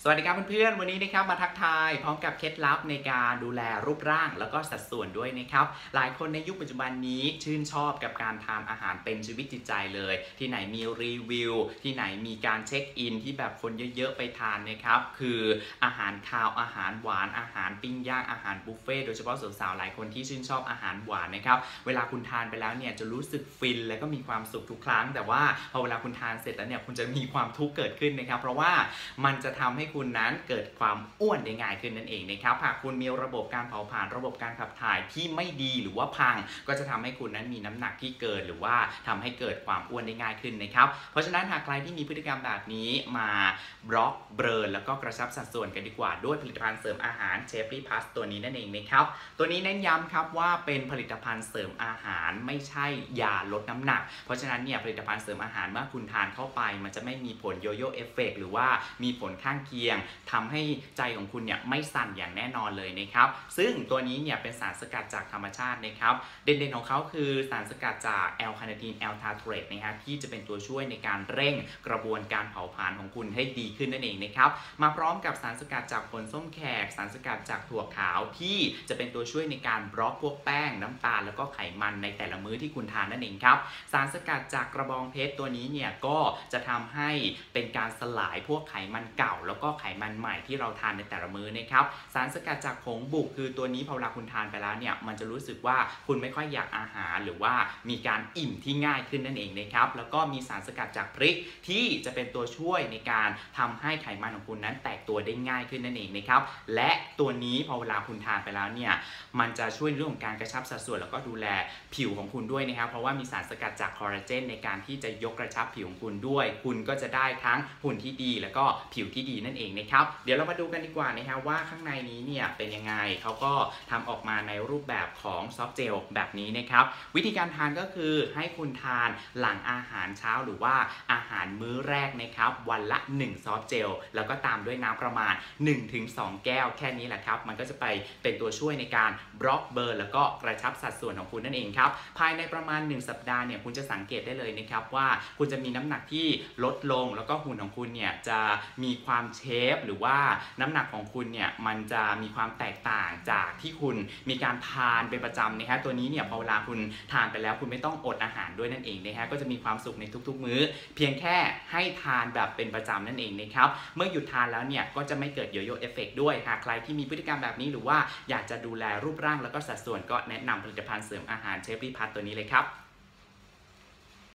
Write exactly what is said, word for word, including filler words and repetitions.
สวัสดีครับเพื่อนๆวันนี้นะครับมาทักทายพร้อมกับเคล็ดลับในการดูแลรูปร่างแล้วก็สัดส่วนด้วยนะครับหลายคนในยุคปัจจุบันนี้ชื่นชอบกับการทานอาหารเป็นชีวิตจิตใจเลยที่ไหนมีรีวิวที่ไหนมีการเช็คอินที่แบบคนเยอะๆไปทานนะครับคืออาหารคาวอาหารหวานอาหารปิ้งย่างอาหารบุฟเฟ่โดยเฉพาะสาวๆหลายคนที่ชื่นชอบอาหารหวานนะครับเวลาคุณทานไปแล้วเนี่ยจะรู้สึกฟินและก็มีความสุขทุกครั้งแต่ว่าพอเวลาคุณทานเสร็จแล้วเนี่ยคุณจะมีความทุกข์เกิดขึ้นนะครับเพราะว่ามันจะทำให้คุณนั้นเกิดความอ้วนได้ง่ายขึ้นนั่นเองนะครับหากคุณมีระบบการเผาผลาญระบบการขับถ่ายที่ไม่ดีหรือว่าพังก็จะทำให้คุณนั้นมีน้ำหนักที่เกินหรือว่าทำให้เกิดความอ้วนได้ง่ายขึ้นนะครับเพราะฉะนั้นหากใครที่มีพฤติกรรมแบบนี้มาบล็อกเบิร์นแล้วก็กระชับสัดส่วนกันดีกว่าด้วยผลิตภัณฑ์เสริมอาหารเชฟรี่พัสตัวนี้นั่นเองนะครับตัวนี้เน้นย้ำครับว่าเป็นผลิตภัณฑ์เสริมอาหารไม่ใช่ยาลดน้ำหนักเพราะฉะนั้นเนี่ยผลิตภัณฑ์เสริมอาหารเมื่อคุณทานเข้าไปมันจะไม่มีผลโยโย่เอฟเฟกต์หรือว่ามีผลข้างเคียงทำให้ใจของคุณเนี่ยไม่สั่นอย่างแน่นอนเลยนะครับซึ่งตัวนี้เนี่ยเป็นสารสกัดจากธรรมชาตินะครับเด่นๆของเขาคือสารสกัดจากแอลคาเนทีนแอลทาร์เทรตนะครับที่จะเป็นตัวช่วยในการเร่งกระบวนการเผาผลาญของคุณให้ดีขึ้นนั่นเองนะครับมาพร้อมกับสารสกัดจากผลส้มแขกสารสกัดจากถั่วขาวที่จะเป็นตัวช่วยในการบล็อกพวกแป้งน้ำตาลแล้วก็ไขมันในแต่ละมื้อที่คุณทานนั่นเองครับสารสกัดจากกระบองเพชรตัวนี้เนี่ยก็จะทำให้เป็นการสลายพวกไขมันเก่าแล้วก็ไขมันใหม่ที่เราทานในแต่ละมื้อนะครับสารสกัดจากผงบุกคือตัวนี้พอเวลาคุณทานไปแล้วเนี่ยมันจะรู้สึกว่าคุณไม่ค่อยอยากอาหารหรือว่ามีการอิ่มที่ง่ายขึ้นนั่นเองนะครับแล้วก็มีสารสกัดจากพริกที่จะเป็นตัวช่วยในการทำให้ไขมันของคุณนั้นแตกตัวได้ง่ายขึ้นนั่นเองนะครับและตัวนี้พอเวลาคุณทานไปแล้วเนี่ยมันจะช่วยเรื่องของการกระชับสัดส่วนแล้วก็ดูแลผิวของคุณด้วยนะครับเพราะว่ามีสารสกัดจากคอลลาเจนในการที่จะยกกระชับผิวของคุณด้วยคุณก็จะได้ทั้งหุ่นที่ดีแล้วก็ผิวที่ดีนั่นเองนะครับเดี๋ยวเรามาดูกันดีกว่านะครับว่าข้างในนี้เนี่ยเป็นยังไงเขาก็ทำออกมาในรูปแบบของซอฟต์เจลแบบนี้นะครับวิธีการทานก็คือให้คุณทานหลังอาหารเช้าหรือว่าอาหารมื้อแรกนะครับวันละหนึ่งซอฟต์เจลแล้วก็ตามด้วยน้ำประมาณ หนึ่งถึงสอง แก้วแค่นี้แหละครับมันก็จะไปเป็นตัวช่วยในการบล็อกเบิร์นแล้วก็กระชับสัดส่วนของคุณนั่นเองครับภายในประมาณหนึ่งสัปดาห์เนี่ยคุณจะสังเกตได้เลยนะครับว่าคุณจะมีน้ำหนักที่ลดลงแล้วก็หุ่นของคุณเนี่ยจะมีความเชฟหรือว่าน้ำหนักของคุณเนี่ยมันจะมีความแตกต่างจากที่คุณมีการทานเป็นประจำนะครับตัวนี้เนี่ยพอเวลาคุณทานไปแล้วคุณไม่ต้องอดอาหารด้วยนั่นเองนะฮะก็จะมีความสุขในทุกๆมื้อเพียงแค่ให้ทานแบบเป็นประจำนั่นเองนะครับเมื่อหยุดทานแล้วเนี่ยก็จะไม่เกิดโยโย่เอฟเฟกต์ด้วยหากใครที่มีพฤติกรรมแบบนี้หรือว่าอยากจะดูแลรูปร่างแล้วก็สัดส่วนก็แนะนำผลิตภัณฑ์เสริมอาหารเชฟรี่พัทตัวนี้เลยครับ